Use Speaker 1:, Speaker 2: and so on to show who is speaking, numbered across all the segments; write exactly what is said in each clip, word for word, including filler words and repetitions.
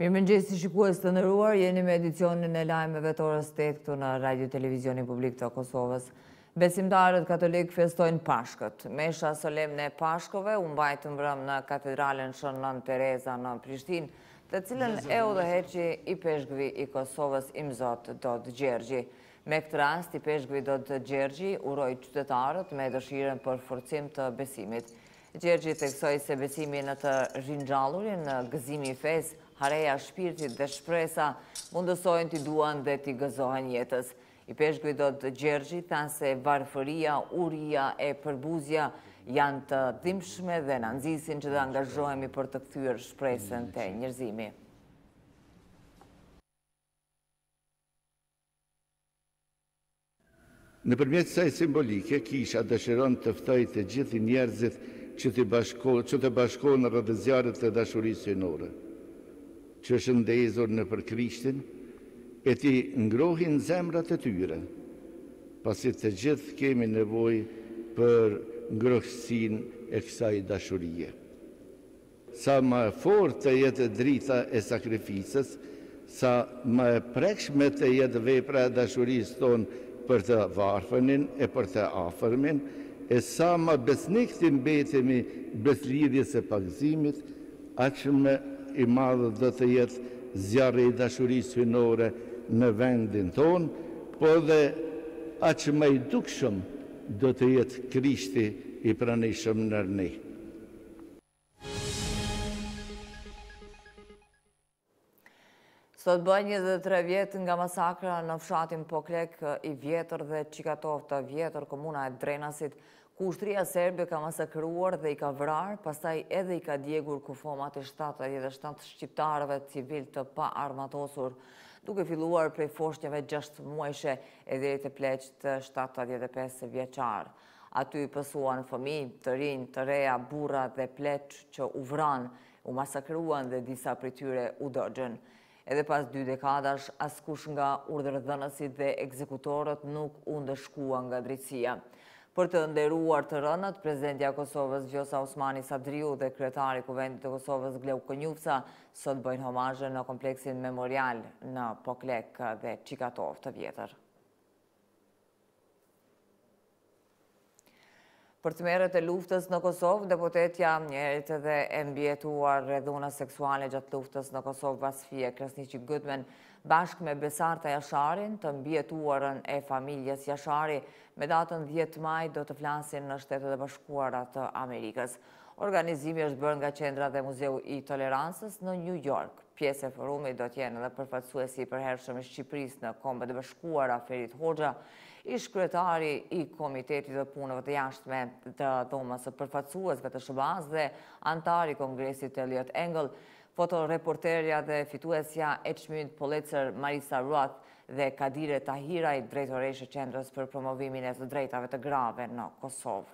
Speaker 1: Mirëmëngjes shikues të nderuar, jeni me edicionin e lajmeve të orës tetë këtu në Radio Televizionin Publik të Kosovës. Besimtarët katolik festojnë Pashkët. Mesha solemne e Pashkove u mbajtë mbrëm në katedralen Shën Nën Tereza në Prishtinë, të cilën e udhëheqi i peshkvi i Kosovës Imzot Dod Gjergji. Me këtë rast, i peshkvi Dod Gjergji uroi qytetarët me dëshirën për forcim të besimit. Gjergji theksoi se besimi në të rinjallurin në gëzimi i fesë, hareja shpirtit dhe shpresa mundësojnë t'i duan dhe t'i gëzohen jetës. I peshkvi Dod Gjergji thanë se varfëria, uria e përbuzja janë të dhimbshme dhe na nxisin që të angazhohemi për të kthyer shpresën te njerëzimi.
Speaker 2: Nëpërmjet kësaj simbolike, kisha dëshiron të ftoj të gjithë njerëzit që të bashkohen, që të bashkohen rreth zjarrit të dashurisë synore, që është ndezur në për Krishtin, e ti ngrohin zemrat e tyre, pasi të gjithë kemi nevojë për ngrohtësinë e kësaj dashurie. Sa më e fortë të jetë drita e sakrificës, sa më e prekshme të jetë vepra e dashurisë tonë për të varfënin e për të afërmin, e sa më besnik të mbetemi beslidhjes së pagëzimit, aq më i madh do të jetë zjarri i dashurisë synore në vendin tonë, po dhe aq më i dukshëm do të jetë Krishti i pranishëm në ne.
Speaker 1: Sot bën njëzet e tre vjet nga masakra në fshatin Poklek i vjetër dhe Çikatov të vjetër, komuna e Drenasit, ku ushtria serbe ka masakruar dhe i ka vrarë, pastaj edhe i ka djegur kufomat e shtatëdhjetë e shtatë shqiptarëve civil të pa armatosur, duke filluar prej foshnjave gjashtë muajshe e deri te pleqt të shtatëdhjetë e pesë vjeçar. Aty pësuan fëmijë, të rinj, të reja, burra dhe pleq që u vranë, u masakruan dhe disa prej tyre u dëgjën. Edhe pas dy dekadash, askush nga urdhërdhënësit dhe ekzekutorët nuk u ndëshkua nga drejtësia. Për të nderuar të rënët, Presidentja e Kosovës Vjosa Osmani Sadriu dhe Kryetari i Kuvendit të Kosovës Gleu Konjufca sot bëjnë homazhe në kompleksin memorial në Poklek dhe Çikatov të vjetër. Për të merret e luftës në Kosovë, deputetja njëherët edhe e mbjetuar rrethona seksuale gjatë luftës në Kosovë Vasfie Krasniqi Gudmen, bashkë me Besarta Jasharin, të mbjetuarën e familjes Jashari, me datën dhjetë maj do të flasin në Shtetet e Bashkuara të Amerikës. Organizimi është bërë nga Qendra dhe Muzeu i Tolerancës në New York. Pjesë e forumit do t'jenë edhe përfaqësuesi i përhershëm i Shqipërisë në Kombet e Bashkuara Ferit Hoxha, ish kryetari i Komitetit të Punëve të Jashtme të Dhomës së Përfaqësuesve të S B A-s dhe antari i Kongresit Elliot Engel, fotoreporterja dhe fituesja e çmimit Pulitzer Marisa Roth dhe Kadire Tahiraj, drejtoreshe e Qendrës për promovimin e të drejtave të grave në Kosovë.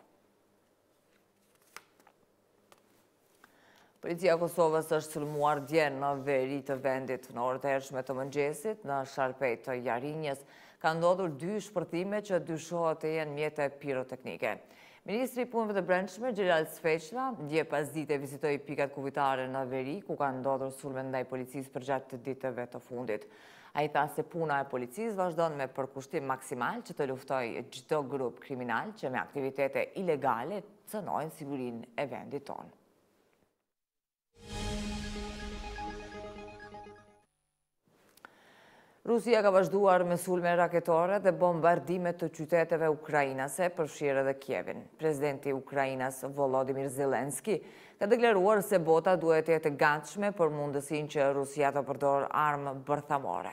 Speaker 1: Policia e Kosovës është sulmuar dje në veri të vendit. Në orët e hershme të mëngjesit, në Sharpej të Jarinjës, ka ndodhur dy shpërthime që dyshohet të jenë mjete piroteknike. Ministri i Punëve të Brendshme, Xhelal Sfeqla, dje pasdite vizitoi pikat kuvitare në veri, ku ka ndodhur sulme ndaj policisë për gjatë të ditëve të fundit. Ai tha se puna e policisë vazhdon me përkushtim maksimal që të luftojë çdo grup kriminal që me aktivitete ilegale cënojnë sigurinë e vendit tonë. Rusia ka vazhduar me sulme raketore dhe bombardime të qyteteve ukrainase, përfshirë edhe Kievin. Presidenti i Ukrainas Volodymyr Zelensky ka deklaruar se bota duhet të jetë e gatshme për mundësinë që Rusia të përdorë armë bërthamore.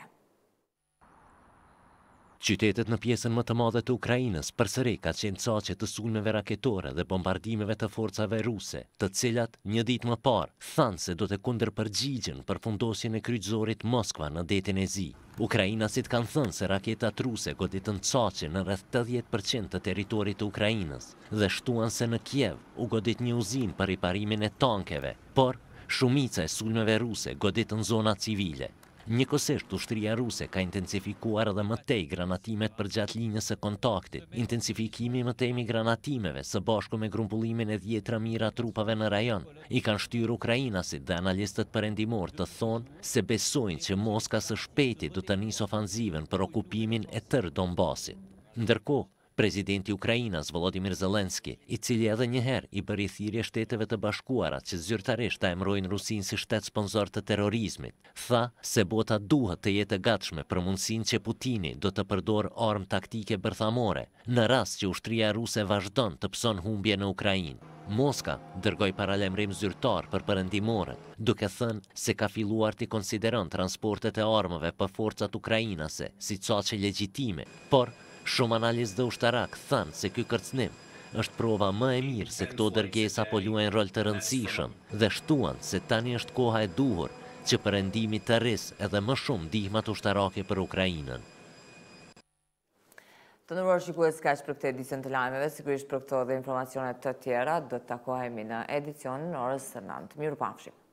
Speaker 3: Qytetet në pjesën më të madhe të Ukrainës përsëri ka qenë caqe të sulmeve raketore dhe bombardimeve të forcave ruse, të cilat një ditë më parë thanë se do të kundërpërgjigjen për fundosjen e kryqëzorit Moskva në detin e Zi. Ukrainasit kanë thënë se raketat ruse goditën caqe në rreth tetëdhjetë përqind të territorit të Ukrainës dhe shtuan se në Kiev u godit një uzinë për riparimin e tankeve, por shumica e sulmeve ruse goditën zona civile. Njëkohësisht, ushtria ruse ka intensifikuar edhe më tej granatimet përgjatë linjës së kontaktit. Intensifikimi më tejmë i granatimeve së bashku me grumbullimin e dhjetra mijëra trupave në rajon i kanë shtyrë ukrainasit dhe analistët perëndimor të thonë se besojnë që Moska së shpejti do të nisë ofanzivën për okupimin e tërë Donbasit. Ndërkohë, Presidenti i Ukrainës Volodymyr Zelensky, i cili edhe një herë i bëri thirrje Shteteve të Bashkuara që zyrtarisht ta emërojnë Rusinë si shtet sponsor të terrorizmit, tha se bota duhet të jetë e gatshme për mundësinë që Putini do të përdorë armë taktike bërthamore në rast që ushtria ruse vazhdon të pson humbje në Ukrainë. Moska dërgoi paralajmërim zyrtar për perëndimorët, duke thënë se ka filluar të konsideron transportet e armëve për forcat ukrainase si caqe legjitime, por shumë analistë dhe ushtarak thanë se ky kërcënim është prova më e mirë se këto dërgesa po luajnë rol të rëndësishëm dhe shtuan se tani është koha e duhur që perëndimi të rrisë edhe më shumë ndihmat ushtarake për Ukrainën.
Speaker 1: Të nderuar shikues, kaq për këtë edicion të lajmeve, sigurisht për këto dhe informacione të tjera do të takohemi në edicionin orës së nëntë. Mirupafshim.